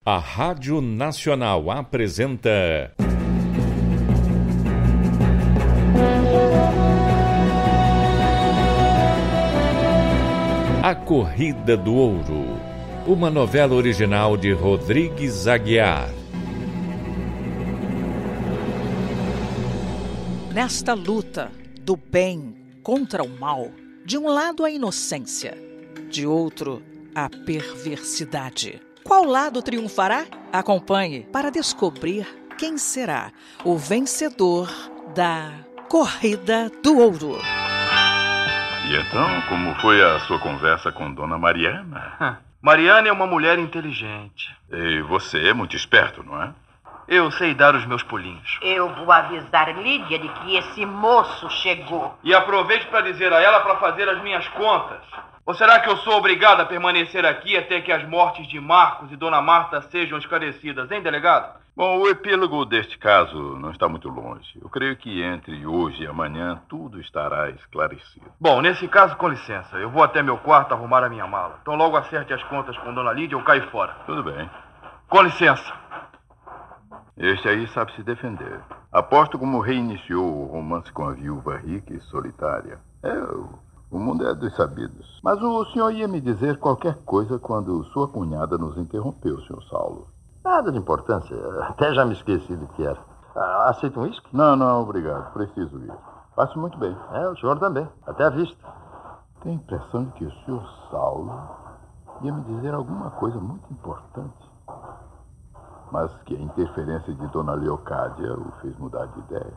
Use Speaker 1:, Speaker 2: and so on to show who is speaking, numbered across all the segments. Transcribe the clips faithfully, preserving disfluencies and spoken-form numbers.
Speaker 1: A Rádio Nacional apresenta... A Corrida do Ouro, uma novela original de Rodrigues Aguiar.
Speaker 2: Nesta luta do bem contra o mal, de um lado a inocência, de outro a perversidade. Qual lado triunfará? Acompanhe para descobrir quem será o vencedor da Corrida do Ouro.
Speaker 3: E então, como foi a sua conversa com Dona Mariana?
Speaker 4: Mariana é uma mulher inteligente.
Speaker 3: E você é muito esperto, não é?
Speaker 4: Eu sei dar os meus pulinhos.
Speaker 5: Eu vou avisar Lídia de que esse moço chegou.
Speaker 4: E aproveite para dizer a ela para fazer as minhas contas. Ou será que eu sou obrigado a permanecer aqui até que as mortes de Marcos e Dona Marta sejam esclarecidas, hein, delegado?
Speaker 3: Bom, o epílogo deste caso não está muito longe. Eu creio que entre hoje e amanhã tudo estará esclarecido.
Speaker 4: Bom, nesse caso, com licença. Eu vou até meu quarto arrumar a minha mala. Então logo acerte as contas com Dona Lídia, eu caio fora.
Speaker 3: Tudo bem.
Speaker 4: Com licença.
Speaker 3: Este aí sabe se defender. Aposto como reiniciou o romance com a viúva rica e solitária. É, o, o mundo é dos sabidos. Mas o senhor ia me dizer qualquer coisa quando sua cunhada nos interrompeu, senhor Saulo.
Speaker 6: Nada de importância. Até já me esqueci do que era. Ah, aceita um uísque?
Speaker 3: Não, não, obrigado. Preciso ir. Passo muito bem.
Speaker 6: É, o senhor também. Até a vista.
Speaker 3: Tenho a impressão de que o senhor Saulo ia me dizer alguma coisa muito importante. Mas que a interferência de Dona Leocádia o fez mudar de ideia.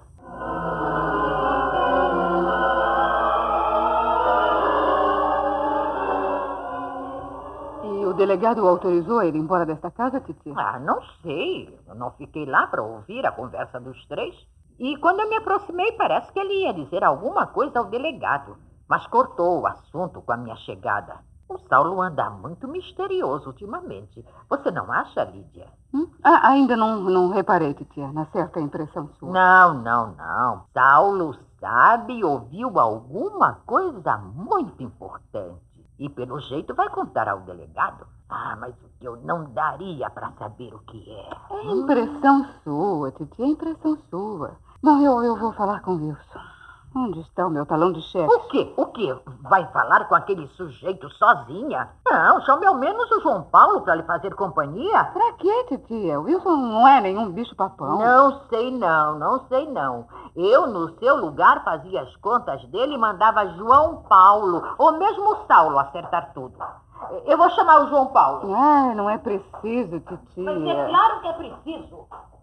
Speaker 7: E o delegado o autorizou a ir embora desta casa, Titi?
Speaker 5: Ah, não sei. Eu não fiquei lá para ouvir a conversa dos três. E quando eu me aproximei, parece que ele ia dizer alguma coisa ao delegado. Mas cortou o assunto com a minha chegada. O Saulo anda muito misterioso ultimamente. Você não acha, Lídia?
Speaker 7: Hum? Ah, ainda não, não reparei, Titia, na certa impressão sua.
Speaker 5: Não, não, não. Saulo sabe, ouviu alguma coisa muito importante. E pelo jeito vai contar ao delegado. Ah, mas o que eu não daria para saber o que é.
Speaker 7: É impressão sua, Titia, é impressão sua. Bom, eu, eu vou falar com Wilson. Onde está o meu talão de cheque?
Speaker 5: O quê? O quê? Vai falar com aquele sujeito sozinha? Não, chame ao menos o João Paulo para lhe fazer companhia.
Speaker 7: Pra quê, titia? O Wilson não é nenhum bicho-papão.
Speaker 5: Não sei não, não sei não. Eu, no seu lugar, fazia as contas dele e mandava João Paulo, ou mesmo o Saulo, acertar tudo. Eu vou chamar o João Paulo.
Speaker 7: Ah, não é preciso, titia.
Speaker 5: Mas é claro que é preciso.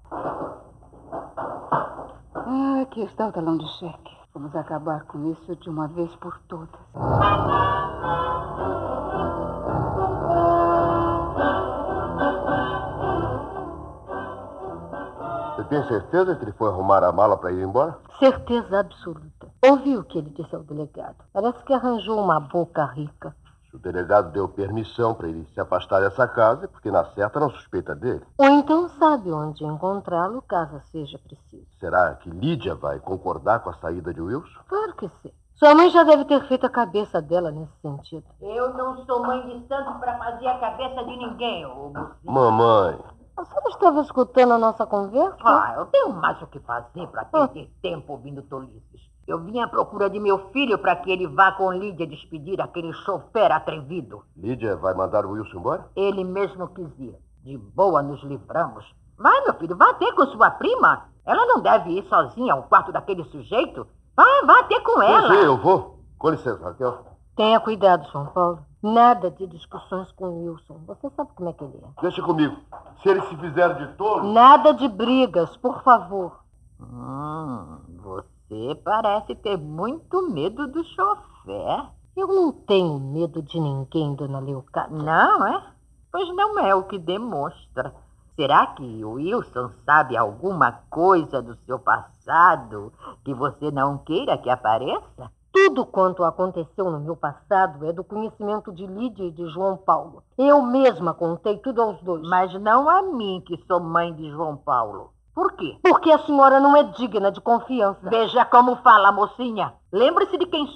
Speaker 7: Ah, aqui está o talão de cheque. Vamos acabar com isso de uma vez por todas.
Speaker 6: Você tem certeza que ele foi arrumar a mala para ir embora?
Speaker 8: Certeza absoluta. Ouviu o que ele disse ao delegado. Parece que arranjou uma boca rica.
Speaker 6: Se o delegado deu permissão para ele se afastar dessa casa, é porque na certa não suspeita dele.
Speaker 8: Ou então sabe onde encontrá-lo, caso seja preciso.
Speaker 6: Será que Lídia vai concordar com a saída de Wilson?
Speaker 8: Claro que sim. Sua mãe já deve ter feito a cabeça dela nesse sentido.
Speaker 5: Eu não sou mãe de santo para fazer a cabeça de ninguém, ô mocinho.
Speaker 6: Mamãe.
Speaker 8: A senhora estava escutando a nossa conversa?
Speaker 5: Ah, eu tenho mais o que fazer para perder tempo ouvindo tolices. Eu vim à procura de meu filho para que ele vá com Lídia despedir aquele chofer atrevido.
Speaker 6: Lídia vai mandar o Wilson embora?
Speaker 5: Ele mesmo quis ir. De boa nos livramos. Vai, meu filho, vá ter com sua prima. Ela não deve ir sozinha ao quarto daquele sujeito. Vai, vá ter com ela.
Speaker 6: Sim, sim, eu vou. Com licença, Raquel.
Speaker 8: Tenha cuidado, João Paulo. Nada de discussões com o Wilson. Você sabe como é que ele é.
Speaker 6: Deixa comigo. Se ele se fizer de tolo...
Speaker 8: Nada de brigas, por favor.
Speaker 5: Hum, você parece ter muito medo do chofer.
Speaker 8: Eu não tenho medo de ninguém, dona Leocádia.
Speaker 5: Não, é? Pois não é o que demonstra. Será que o Wilson sabe alguma coisa do seu passado que você não queira que apareça?
Speaker 8: Tudo quanto aconteceu no meu passado é do conhecimento de Lídia e de João Paulo. Eu mesma contei tudo aos dois.
Speaker 5: Mas não a mim, que sou mãe de João Paulo. Por quê?
Speaker 8: Porque a senhora não é digna de confiança.
Speaker 5: Veja como fala, mocinha. Lembre-se de quem sou.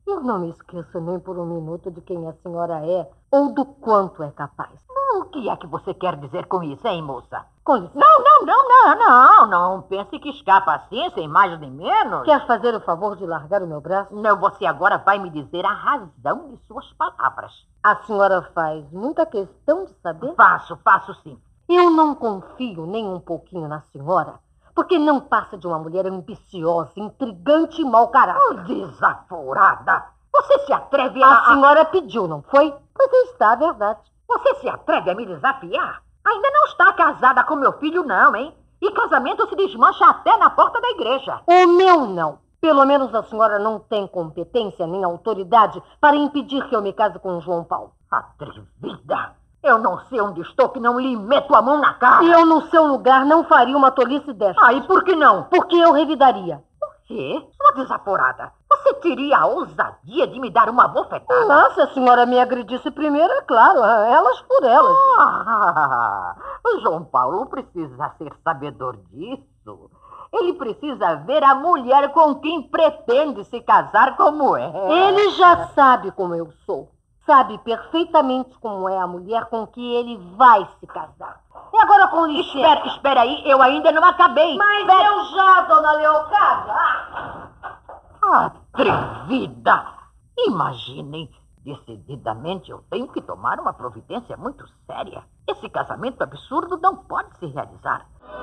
Speaker 8: Eu não me esqueço nem por um minuto de quem a senhora é ou do quanto é capaz.
Speaker 5: O que é que você quer dizer com isso, hein, moça?
Speaker 8: Com licença.
Speaker 5: Não, não, não, não, não, não. Pense que escapa assim, sem mais nem menos.
Speaker 8: Quer fazer o favor de largar o meu braço?
Speaker 5: Não, você agora vai me dizer a razão de suas palavras.
Speaker 8: A senhora faz muita questão de saber?
Speaker 5: Faço, faço sim.
Speaker 8: Eu não confio nem um pouquinho na senhora, porque não passa de uma mulher ambiciosa, intrigante e mau caráter.
Speaker 5: Oh, desaforada! Você se atreve a...
Speaker 8: A senhora pediu, não foi? Pois está a verdade.
Speaker 5: Você se atreve a me desafiar? Ainda não está casada com meu filho, não, hein? E casamento se desmancha até na porta da igreja.
Speaker 8: O meu não. Pelo menos a senhora não tem competência nem autoridade para impedir que eu me case com o João Paulo.
Speaker 5: Atrevida! Eu não sei onde estou que não lhe meto a mão na cara.
Speaker 8: E eu, no seu lugar, não faria uma tolice dessa.
Speaker 5: Ah, e por que não?
Speaker 8: Porque eu revidaria.
Speaker 5: Por quê? Uma desaforada. Você teria a ousadia de me dar uma bofetada?
Speaker 8: Ah, se a senhora me agredisse primeiro, é claro, elas por elas.
Speaker 5: Ah, o João Paulo precisa ser sabedor disso. Ele precisa ver a mulher com quem pretende se casar como é.
Speaker 8: Ele já sabe como eu sou. Sabe perfeitamente como é a mulher com que ele vai se casar. E agora com licença.
Speaker 5: Espera, espera aí, eu ainda não acabei.
Speaker 8: Mas
Speaker 5: espera.
Speaker 8: eu já, dona Leocádia.
Speaker 5: Atrevida! Imaginem, decididamente eu tenho que tomar uma providência muito séria. Esse casamento absurdo não pode se realizar.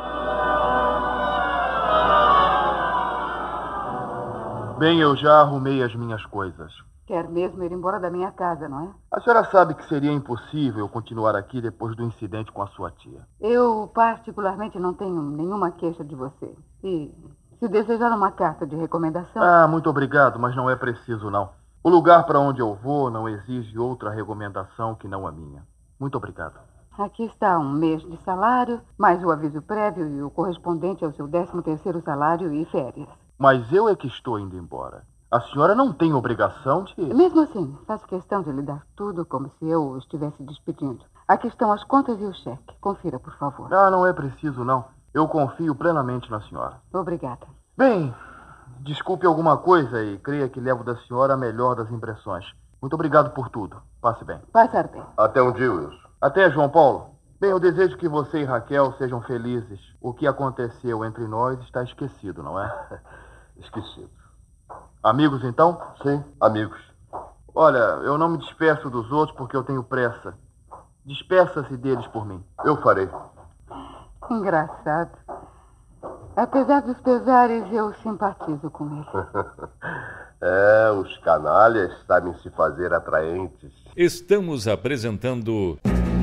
Speaker 9: Bem, eu já arrumei as minhas coisas.
Speaker 7: Quer mesmo ir embora da minha casa, não é?
Speaker 9: A senhora sabe que seria impossível continuar aqui depois do incidente com a sua tia.
Speaker 7: Eu, particularmente, não tenho nenhuma queixa de você. E se desejar uma carta de recomendação...
Speaker 9: Ah, muito obrigado, mas não é preciso, não. O lugar para onde eu vou não exige outra recomendação que não a minha. Muito obrigado.
Speaker 7: Aqui está um mês de salário, mais o aviso prévio e o correspondente ao seu décimo terceiro salário e férias.
Speaker 9: Mas eu é que estou indo embora. A senhora não tem obrigação de...
Speaker 7: Mesmo assim, faço questão de lhe dar tudo como se eu o estivesse despedindo. Aqui estão as contas e o cheque. Confira, por favor.
Speaker 9: Ah, não é preciso, não. Eu confio plenamente na senhora.
Speaker 7: Obrigada.
Speaker 9: Bem, desculpe alguma coisa e creia que levo da senhora a melhor das impressões. Muito obrigado por tudo. Passe bem.
Speaker 7: Passar bem.
Speaker 6: Até um dia, Wilson.
Speaker 9: Até, João Paulo. Bem, eu desejo que você e Raquel sejam felizes. O que aconteceu entre nós está esquecido, não é?
Speaker 6: Esquecido.
Speaker 9: Amigos, então?
Speaker 6: Sim, amigos.
Speaker 9: Olha, eu não me despeço dos outros porque eu tenho pressa. Despeça-se deles por mim.
Speaker 6: Eu farei.
Speaker 7: Engraçado. Apesar dos pesares, eu simpatizo com ele.
Speaker 6: É, os canalhas sabem se fazer atraentes.
Speaker 1: Estamos apresentando...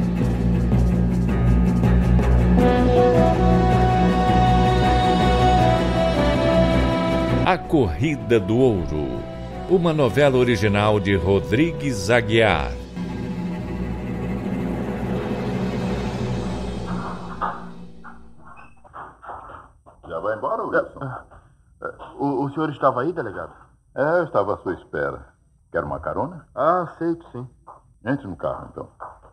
Speaker 1: A Corrida do Ouro, uma novela original de Rodrigues Aguiar.
Speaker 3: Já vai embora, Wilson?
Speaker 9: O, o senhor estava aí, delegado?
Speaker 3: É, eu estava à sua espera. Quer uma carona?
Speaker 9: Ah, aceito, sim.
Speaker 3: Entre no carro, então.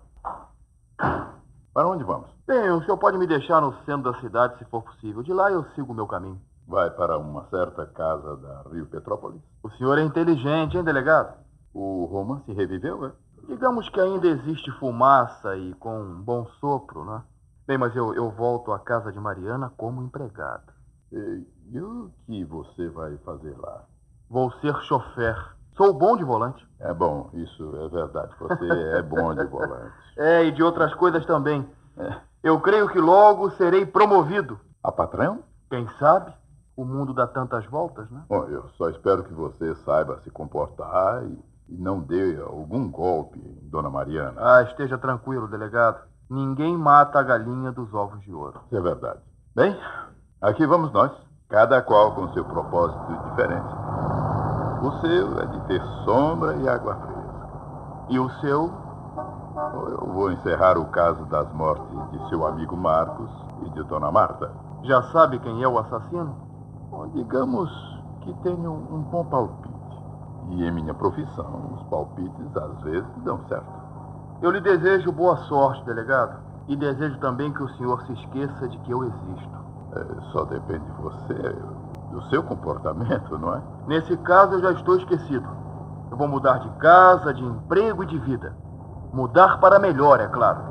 Speaker 3: Para onde vamos?
Speaker 9: Bem, o senhor pode me deixar no centro da cidade, se for possível. De lá eu sigo o meu caminho.
Speaker 3: Vai para uma certa casa da Rio Petrópolis?
Speaker 9: O senhor é inteligente, hein, delegado?
Speaker 3: O romance reviveu, é?
Speaker 9: Digamos que ainda existe fumaça e com um bom sopro, né? Bem, mas eu, eu volto à casa de Mariana como empregado.
Speaker 3: E, e o que você vai fazer lá?
Speaker 9: Vou ser chofer. Sou bom de volante.
Speaker 3: É bom, isso é verdade. Você é bom de volante.
Speaker 9: É, e de outras coisas também. É. Eu creio que logo serei promovido.
Speaker 3: A patrão?
Speaker 9: Quem sabe? O mundo dá tantas voltas, né?
Speaker 3: Bom, eu só espero que você saiba se comportar e, e não dê algum golpe em Dona Mariana.
Speaker 9: Ah, esteja tranquilo, delegado. Ninguém mata a galinha dos ovos de ouro.
Speaker 3: Isso é verdade. Bem, aqui vamos nós. Cada qual com seu propósito diferente. O seu é de ter sombra e água fresca.
Speaker 9: E o seu?
Speaker 3: Eu vou encerrar o caso das mortes de seu amigo Marcos e de Dona Marta.
Speaker 9: Já sabe quem é o assassino?
Speaker 3: Bom, digamos que tenho um bom palpite. E em minha profissão, os palpites às vezes dão certo.
Speaker 9: Eu lhe desejo boa sorte, delegado. E desejo também que o senhor se esqueça de que eu existo.
Speaker 3: É, só depende de você, do seu comportamento, não é?
Speaker 9: Nesse caso, eu já estou esquecido. Eu vou mudar de casa, de emprego e de vida. Mudar para melhor, é claro.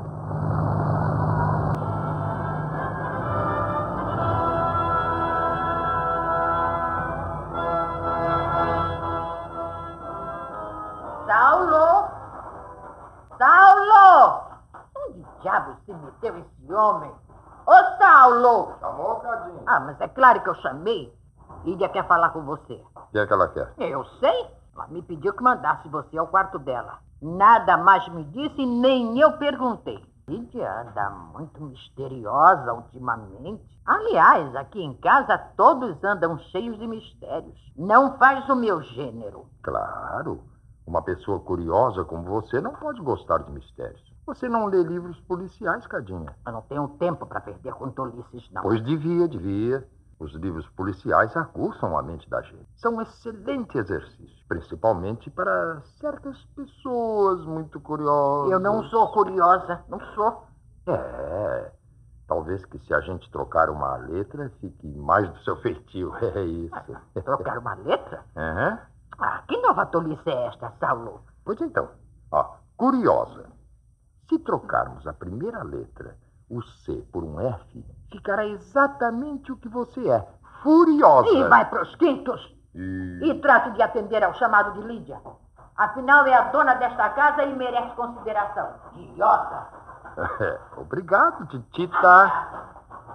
Speaker 5: Saulo! Saulo! Onde diabo se meteu esse homem? Ô, Saulo!
Speaker 6: Chamou, Cadinho?
Speaker 5: Ah, mas é claro que eu chamei. Lídia quer falar com você.
Speaker 6: O que é que ela quer?
Speaker 5: Eu sei. Ela me pediu que mandasse você ao quarto dela. Nada mais me disse, nem eu perguntei. Lídia anda muito misteriosa ultimamente. Aliás, aqui em casa todos andam cheios de mistérios. Não faz o meu gênero.
Speaker 6: Claro. Uma pessoa curiosa como você não pode gostar de mistérios. Você não lê livros policiais, Cadinha?
Speaker 5: Eu não tenho tempo para perder com tolices, não.
Speaker 6: Pois devia, devia. Os livros policiais aguçam a mente da gente. São um excelente exercício, principalmente para certas pessoas muito curiosas.
Speaker 5: Eu não sou curiosa, não sou.
Speaker 6: É, talvez que se a gente trocar uma letra, fique mais do seu feitio. É isso.
Speaker 5: Ah, trocar uma letra?
Speaker 6: Uhum.
Speaker 5: Ah, que nova tolice é esta, Saulo?
Speaker 6: Pois então, ó, curiosa. Se trocarmos a primeira letra, o C, por um F, ficará exatamente o que você é. Furiosa.
Speaker 5: E vai pros quintos.
Speaker 6: E...
Speaker 5: E trate de atender ao chamado de Lídia. Afinal, é a dona desta casa e merece consideração. Idiota.
Speaker 6: É, obrigado, Titita.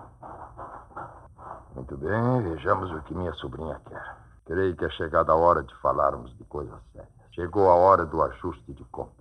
Speaker 6: Muito bem, vejamos o que minha sobrinha quer. Creio que é chegada a hora de falarmos de coisas sérias. Chegou a hora do ajuste de contas.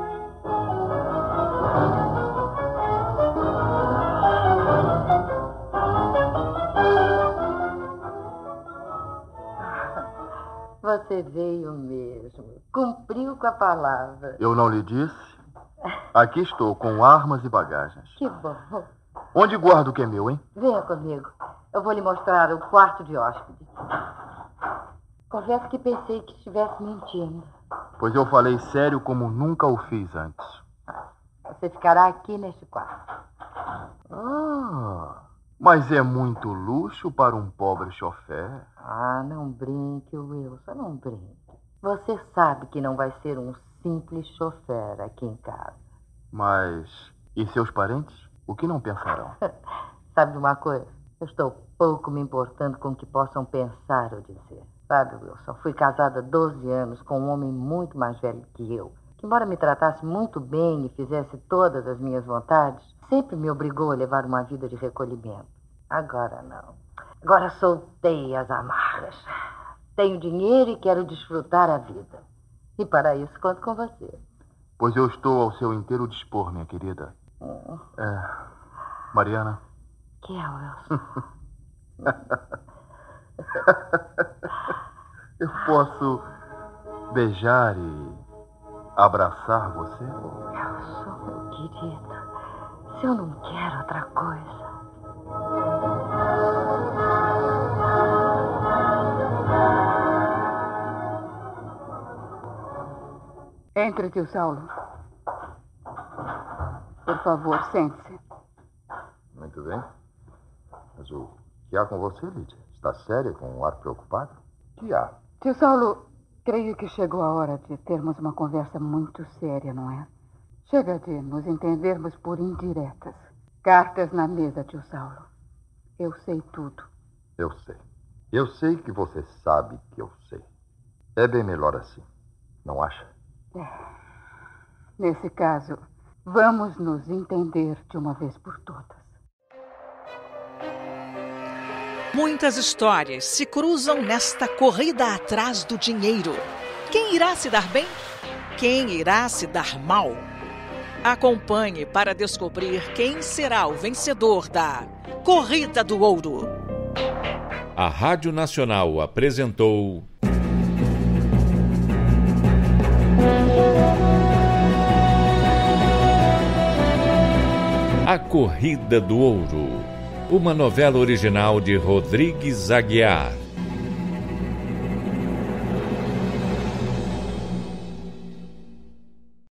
Speaker 5: Você veio mesmo. Cumpriu com a palavra.
Speaker 9: Eu não lhe disse? Aqui estou, com armas e bagagens.
Speaker 5: Que bom.
Speaker 9: Onde guardo o que é meu, hein?
Speaker 5: Venha comigo. Eu vou lhe mostrar o quarto de hóspede. Confesso que pensei que estivesse mentindo.
Speaker 9: Pois eu falei sério como nunca o fiz antes.
Speaker 5: Você ficará aqui neste quarto.
Speaker 9: Ah, mas é muito luxo para um pobre chofer.
Speaker 5: Ah, não brinque, Wilson, não brinque. Você sabe que não vai ser um simples chofer aqui em casa.
Speaker 9: Mas e seus parentes? O que não pensarão?
Speaker 5: Sabe de uma coisa? Eu estou pouco me importando com o que possam pensar ou dizer. Sabe, Wilson, fui casada há doze anos com um homem muito mais velho que eu, que, embora me tratasse muito bem e fizesse todas as minhas vontades, sempre me obrigou a levar uma vida de recolhimento. Agora não. Agora soltei as amarras. Tenho dinheiro e quero desfrutar a vida. E para isso conto com você.
Speaker 9: Pois eu estou ao seu inteiro dispor, minha querida.
Speaker 5: Hum.
Speaker 9: É... Mariana?
Speaker 5: Que é, Wilson?
Speaker 9: Eu posso beijar e abraçar você?
Speaker 5: Wilson, meu querido, se eu não quero outra coisa.
Speaker 7: Entre, tio Saulo. Por favor, sente-se.
Speaker 6: Muito bem. Mas o que há com você, Lídia? Está séria, com um ar preocupado? O que há?
Speaker 7: Tio Saulo, creio que chegou a hora de termos uma conversa muito séria, não é? Chega de nos entendermos por indiretas. Cartas na mesa, tio Saulo. Eu sei tudo.
Speaker 6: Eu sei. Eu sei que você sabe que eu sei. É bem melhor assim, não acha?
Speaker 7: É. Nesse caso, vamos nos entender de uma vez por todas.
Speaker 2: Muitas histórias se cruzam nesta corrida atrás do dinheiro. Quem irá se dar bem? Quem irá se dar mal? Acompanhe para descobrir quem será o vencedor da Corrida do Ouro.
Speaker 1: A Rádio Nacional apresentou A Corrida do Ouro, uma novela original de Rodrigues Aguiar.